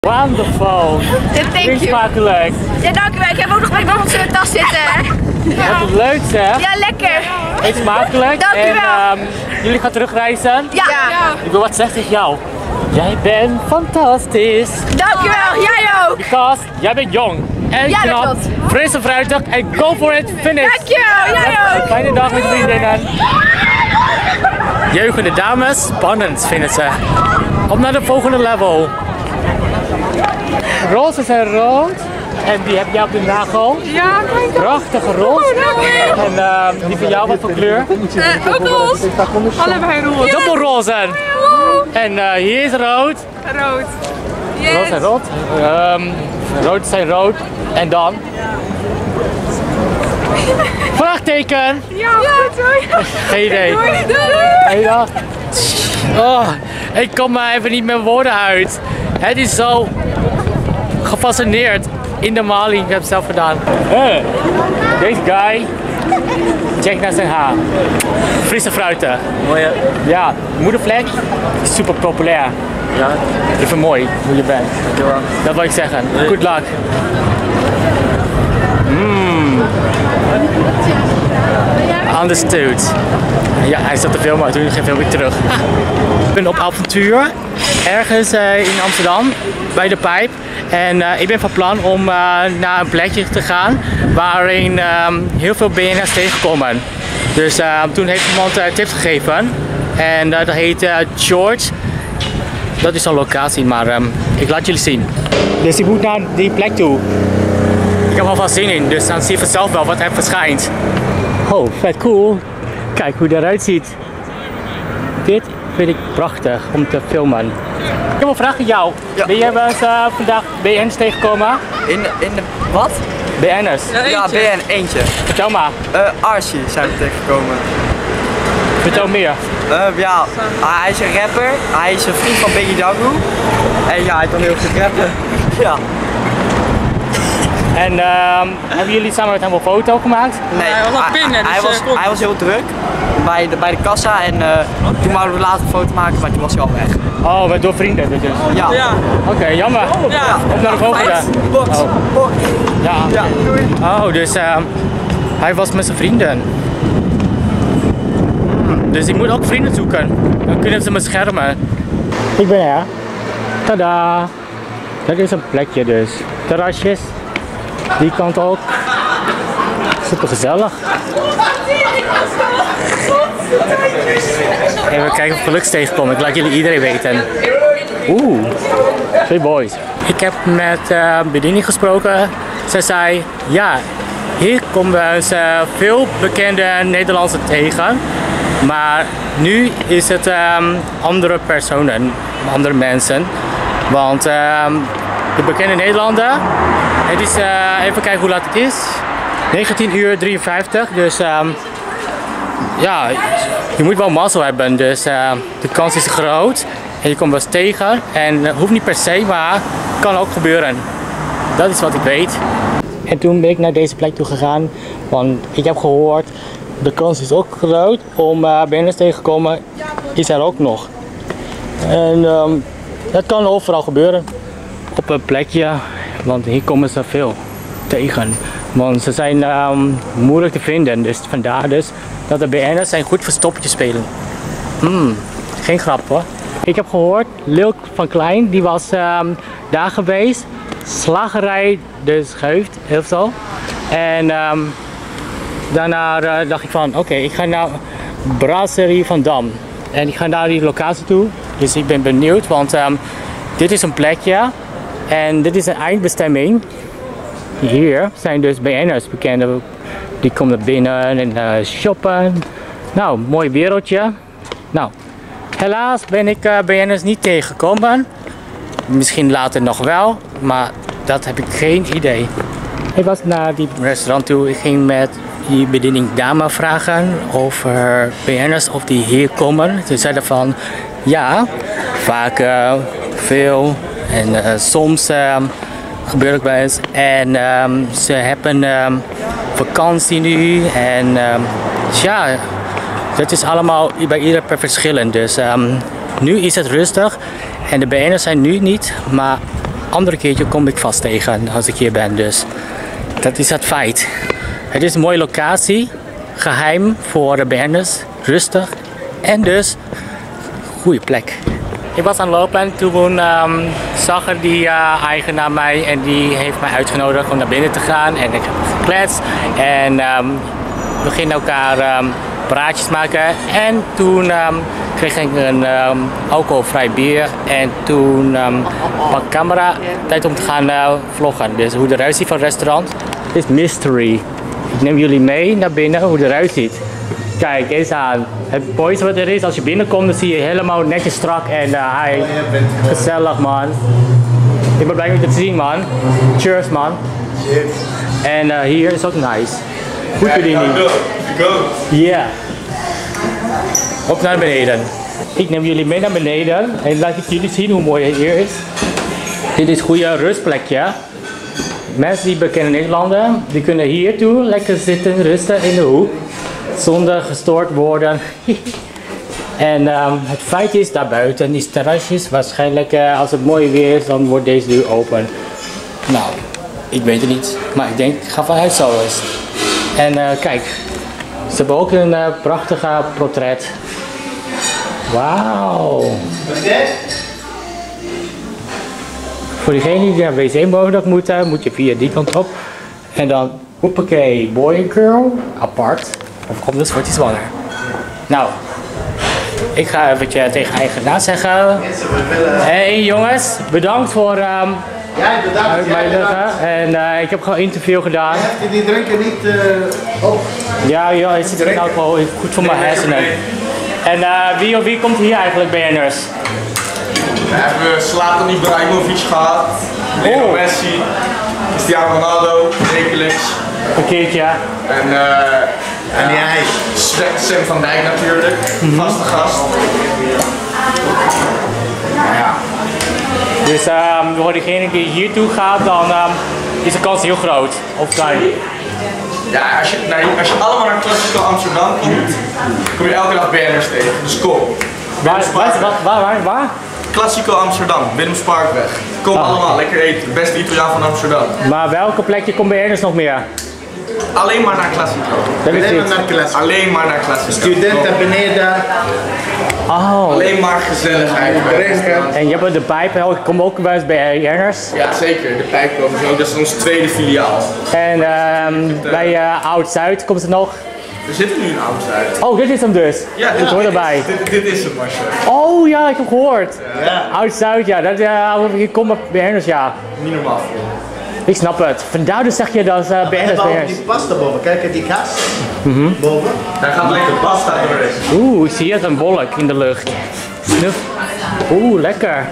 Wonderful. Thank you. Smakelijk. Ja, dankjewel. Ik heb ook nog McDonald's in mijn tas zitten. Ja. Wat leuk zeg. Ja, lekker. Eet smakelijk. Dankjewel. En jullie gaan terugreizen? Ja. Ik wil wat zeggen tegen jou. Jij bent fantastisch. Dankjewel. Jij ook. Because jij bent jong. En Ja, dat knap. klopt. Fris en fruitig. En go for it. Finish. Dankjewel. Jij ook. Fijne dag met je vriendinnen. Jeugende dames, spannend vinden ze. Op naar de volgende level. Roze zijn rood. En die heb jij op de nagel. Ja, kijk. Prachtige roze. En die van jou wat voor kleur? Ook roze. Allebei roze. Dubbelroze. En hier is rood. Rood. Rood zijn rood. Rood zijn rood. En dan? Vraagteken. Ja, goed hoor. Geen idee. Hey, dag. Oh, ik kom maar even niet met woorden uit. Het is zo gefascineerd in de maling. Ik heb het zelf gedaan. Deze guy. Check naar zijn haar. Frisse fruiten. Mooi hè? Ja, moedervlek is super populair. Ja. Even mooi hoe je bent. Dankjewel. Dat wil ik zeggen. Good luck. Understood. Ja, hij zat te filmen, maar toen geen filmpje terug. Ik ben op avontuur ergens in Amsterdam bij de Pijp. En ik ben van plan om naar een plekje te gaan waarin heel veel BN'ers tegenkomen. Dus toen heeft iemand tips gegeven en dat heet George. Dat is een locatie, maar ik laat jullie zien. Dus ik moet naar die plek toe. Ik heb al zin in, dus dan zie je vanzelf wel wat er verschijnt. Oh, vet cool. Kijk hoe het eruit ziet. Dit vind ik prachtig om te filmen. Ik heb een vraag aan jou. Ja. Ben jij wel eens vandaag BN'ers tegengekomen? In de wat? BN'ers. Ja, BN eentje. Vertel maar. Archie zijn we tegengekomen. Vertel meer. Ja, hij is een rapper. Hij is een vriend van Biggie Dagu. En ja, hij kan heel goed rappen. Ja. En hebben jullie samen met hem een foto gemaakt? Nee, hij was nog binnen, dus, hij was heel druk bij de kassa en toen wouden we later een foto maken, maar toen was hij al weg. Oh, met door vrienden dus. Ja. Ja. Oké, jammer. Ja. Op naar de volgende. Box. Oh. Ja. Ja, doei. Oh, dus hij was met zijn vrienden. Dus ik moet ook vrienden zoeken. Dan kunnen ze me schermen. Ik ben er. Tada! Dat is een plekje dus. Terrasjes. Die kant ook. Super gezellig. Even kijken of ik geluks tegenkom. Ik laat jullie iedereen weten. Oeh, 2 boys. Ik heb met bediening gesproken. Ze zei, ja, hier komen ze veel bekende Nederlanders tegen. Maar nu is het andere personen, andere mensen. Want de bekende Nederlander, het is, even kijken hoe laat het is. 19:53, dus ja, je moet wel mazzel hebben. Dus de kans is groot en je komt wel eens tegen. En het hoeft niet per se, maar het kan ook gebeuren. Dat is wat ik weet. En toen ben ik naar deze plek toe gegaan, want ik heb gehoord, de kans is ook groot om BN'ers tegen te komen, is er ook nog. En dat kan overal gebeuren. Op een plekje, want hier komen ze veel tegen. Want ze zijn moeilijk te vinden, dus vandaar dus dat de BN'ers zijn goed verstoppertje spelen. Geen grap hoor. Ik heb gehoord, Lil van Klein, die was daar geweest. Slagerij de Schuift, heel zo. En daarna dacht ik van, oké, ik ga naar Brasserie van Dam. En ik ga naar die locatie toe. Dus ik ben benieuwd, want dit is een plekje. En dit is een eindbestemming. Hier zijn dus BN'ers bekend. Die komen binnen en shoppen. Nou, mooi wereldje. Nou, helaas ben ik BN'ers niet tegengekomen. Misschien later nog wel, maar dat heb ik geen idee. Ik was naar die restaurant toe. Ik ging met die bediening dame vragen over BN'ers of die hier komen. Ze zeiden van ja, vaak veel en soms gebeurt het bij ons. En ze hebben vakantie nu en ja, dat is allemaal bij ieder per verschillend. Dus nu is het rustig en de BN'ers zijn nu niet, maar andere keertje kom ik vast tegen als ik hier ben. Dus dat is het feit. Het is een mooie locatie. Geheim voor de BN'ers. Rustig. En dus goede plek. Ik was aan het lopen en toen zag er die eigenaar mij en die heeft mij uitgenodigd om naar binnen te gaan. En ik heb gekletst en we gingen elkaar praatjes maken. En toen kreeg ik een alcoholvrij bier en toen pak camera, tijd om te gaan vloggen. Dus hoe het eruit ziet van het restaurant is mystery. Ik neem jullie mee naar binnen hoe het eruit ziet. Kijk eens aan. Het mooiste wat er is, als je binnenkomt dan zie je helemaal netjes strak en hij gezellig man. Ik ben blij om je te zien man. Cheers man. Cheers. En hier is ook nice. Goed bediening. Ja. Op naar beneden. Ik neem jullie mee naar beneden en laat ik jullie zien hoe mooi het hier is. Dit is een goede rustplekje. Mensen die bekende Nederlanden, die kunnen hier toe lekker zitten, rusten in de hoek. Zonder gestoord worden. En het feit is, daarbuiten is terrasjes. Waarschijnlijk als het mooi weer is, dan wordt deze deur open. Nou, ik weet het niet. Maar ik denk, ik ga vanuit zo eens. En kijk, ze hebben ook een prachtige portret. Wauw. Voor diegenen die naar wc mogelijk moeten, moet je via die kant op. En dan, hoppakee, boy en girl, apart. Of anders wordt hij zwanger. Nou, ik ga even tegen eigenaar zeggen. Hey jongens, bedankt voor uitnodigen. En ik heb gewoon een interview gedaan. Heb je die drinken niet op? Ja, het zit in alcohol, goed voor mijn hersenen. En wie komt hier eigenlijk BN'ers? We hebben Zlatan Ibrahimovic gehad, Lionel Messi, Cristiano Ronaldo, wekelijks. Een keertje. En jij? Sam van Dijk natuurlijk, vaste gast. Ja. Dus voor degene die hier toe gaat, dan is de kans heel groot. Of klein. Ja, als je allemaal naar Classico Amsterdam komt, kom je elke dag BN'ers tegen. Dus kom. Waar? Classico Amsterdam, Willemsparkweg. Kom allemaal, lekker eten. De beste Italiaan van Amsterdam. Maar welke plekje komt BN'ers nog meer? Alleen maar naar Classico. Alleen maar naar Classico. Studenten beneden. Oh. Alleen maar gezelligheid. En je hebt de pijp, kom ook bij BN'ers? Ja, zeker. De pijp komen zo. Dat is ons tweede filiaal. En bij Oud-Zuid komt het nog? We zitten nu in Oud-Zuid. Oh, dit is hem dus? Ja, dit hoort erbij. Dit is hem, Marcel. Oh ja, ik heb gehoord. Ja. Oud-Zuid, ja. Hier komt BN'ers, ja. Niet normaal. Ik snap het. Vandaar dus zeg je dat BN'ers. Die pasta boven, kijk die kaas. Boven. Daar gaat lekker pasta doorheen. Oeh, ik zie het, een wolk in de lucht. Snuf. Oeh, lekker.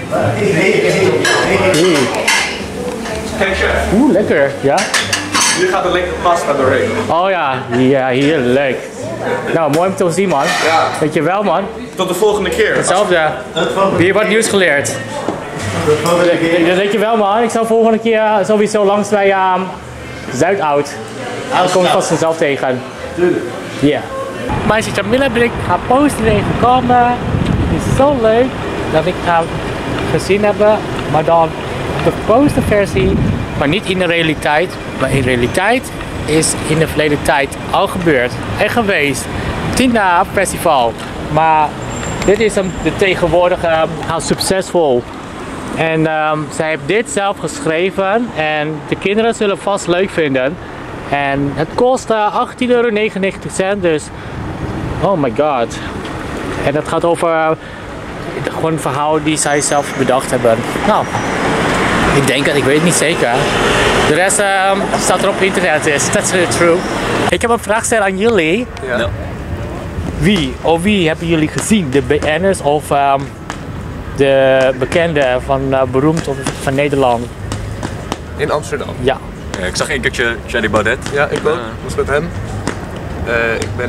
Kijk, chef. Oeh, lekker. Ja? Hier gaat er lekker pasta doorheen. Oh ja, ja, heerlijk. Nou, mooi om te zien man. Ja. Dankjewel man. Tot de volgende keer. Hetzelfde. Weer wat nieuws geleerd. Dankjewel man. Ik zal volgende keer sowieso langs bij Zuidoud. Daar kom ik vast vanzelf tegen. Tuurlijk. Ja. Meisje Jamila ben ik haar poster gekomen. Het is zo leuk dat ik haar gezien heb. Maar dan de posterversie. Maar niet in de realiteit. Maar in de realiteit is in de verleden tijd al gebeurd en geweest. Tina Festival. Maar dit is hem de tegenwoordige how succesvol. En zij heeft dit zelf geschreven en de kinderen zullen vast leuk vinden. En het kost €18,99 dus oh my god. En het gaat over gewoon een verhaal die zij zelf bedacht hebben. Nou, ik denk het, ik weet het niet zeker. De rest staat er op internet, dus that's true. Ik heb een vraag gesteld aan jullie. Ja. Wie hebben jullie gezien? De BN'ers of de bekende van beroemd of van Nederland? In Amsterdam? Ja. Ik zag één keertje Thierry Baudet. Ja, ik ook. Was met hem. Ik ben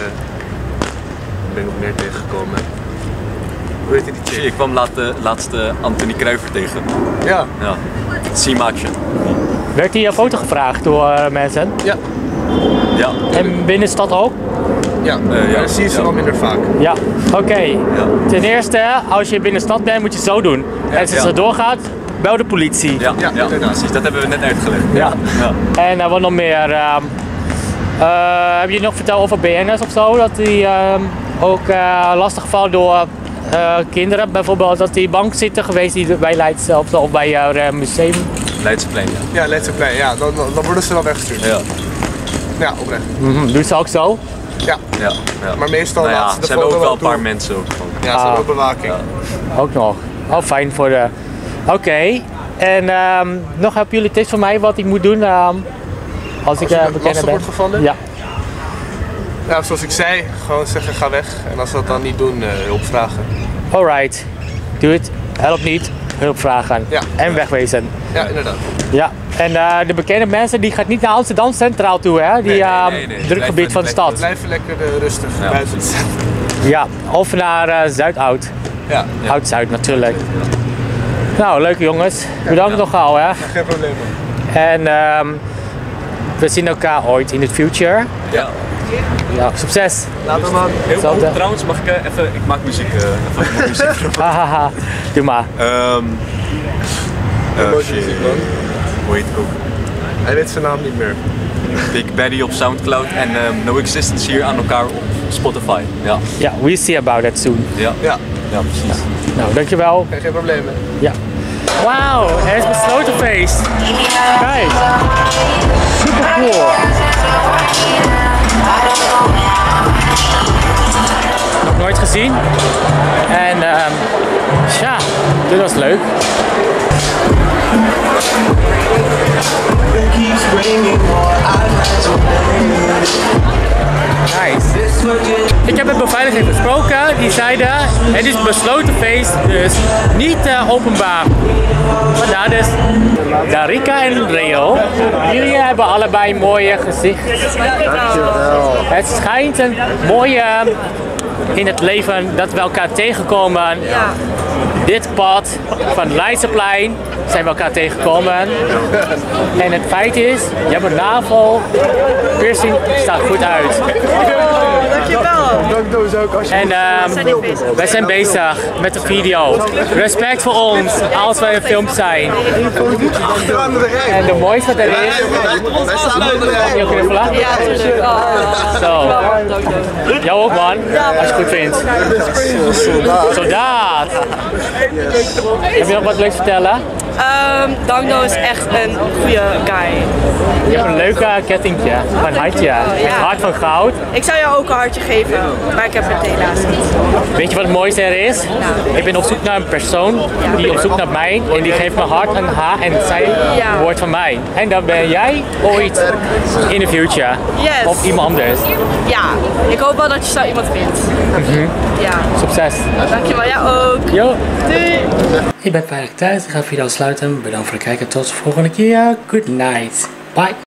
nog meer tegengekomen. Hoe heet die chick? Ik kwam laatst Anthony Kruijver tegen. Ja. Ja. Simaatje. Werd hij een foto gevraagd door mensen? Ja. Ja. En binnen de stad ook? Ja, maar dat zie je ze wel minder vaak. Ja, oké. Ja. Ten eerste, als je binnen de stad bent, moet je het zo doen. En als het zo doorgaat, bel de politie. Ja, precies. Dat hebben we net uitgelegd. Ja. En wat nog meer? Heb je nog verteld over BN'ers of zo? Dat die ook lastiggevallen door kinderen, bijvoorbeeld dat die bank zitten geweest die bij Leidse of bij jouw museum? Leidseplein, ja. Ja, Leidseplein, ja. Dan worden ze dan weggestuurd. Ja. Ja, oprecht. Doet ze ook zo? Ja. Maar meestal Nou ja, laten ze de ze hebben foto ook wel een toe. paar mensen ook. Ja, ze hebben ook bewaking. Ook nog. Oh, fijn voor de... Oké. En nog hebben jullie tips voor mij wat ik moet doen als ik bekend lastig ben? wordt gevallen? Ja. Ja, zoals ik zei, gewoon zeggen ga weg. En als ze dat dan niet doen, hulp vragen. Alright. Doe het. Help niet. Hulp vragen. Ja. En wegwezen. Ja, inderdaad. Ja. En de bekende mensen die gaat niet naar Amsterdam Centraal toe, hè? Die nee. drukgebied van de stad. Blijven lekker rustig buiten. Ja. Of naar Zuidoud. Ja. Oud-Zuid natuurlijk. Nou, leuke jongens. Bedankt nogal, hè? Geen probleem. En we zien elkaar ooit in the future. Ja. Ja, succes. Later man. Heel Hetzelfde. goed. Trouwens, mag ik even... Ik maak muziek. Even muziek. Hahaha. Doe maar. Shit. Hoe heet het ook? Hij weet zijn naam niet meer. Big Baddy op Soundcloud en No Existence hier aan elkaar op Spotify. Ja. Ja, we see about that soon. Ja. Ja. Ja, precies. Nou, dankjewel. Geen probleem. Ja. Wauw, er is besloten feest. Kijk. Super cool. Nog nooit gezien. En ja, dit was leuk. Nice. Ik heb met beveiliging gesproken, die zeiden het is een besloten feest, dus niet openbaar. Vandaar dus Darika en Reo. Jullie hebben allebei een mooie gezicht. Het schijnt een mooie in het leven dat we elkaar tegenkomen. Ja. Dit pad van Leidseplein zijn we elkaar tegengekomen. En het feit is, je hebt een navel, piercing staat goed uit. Dankjewel. En wij zijn bezig met de video. Respect voor ons als wij een film zijn. En de mooiste wat er is... Heb je ook kunnen vlaggen? Ja, natuurlijk. Zo. Jou ook man, als je het goed vindt. Soldaat. Heb je nog wat leuks te vertellen? Dangdo is echt een goede guy. Je hebt een leuke kettingje, een hartje. Het hart van goud. Ik zou jou ook een hartje geven, maar ik heb het helaas niet. Weet je wat het mooiste er is? Ik ben op zoek naar een persoon die op zoek naar mij en die geeft mijn hart aan haar en zij wordt van mij. En dan ben jij ooit in the future. Yes. Of iemand anders. Ja, ik hoop wel dat je zo iemand vindt. Ja. Succes. Dankjewel, jij ook. Yo. Doei. Ik ben veilig thuis. Ik ga de video sluiten. Bedankt voor het kijken. Tot de volgende keer. Good night. Bye.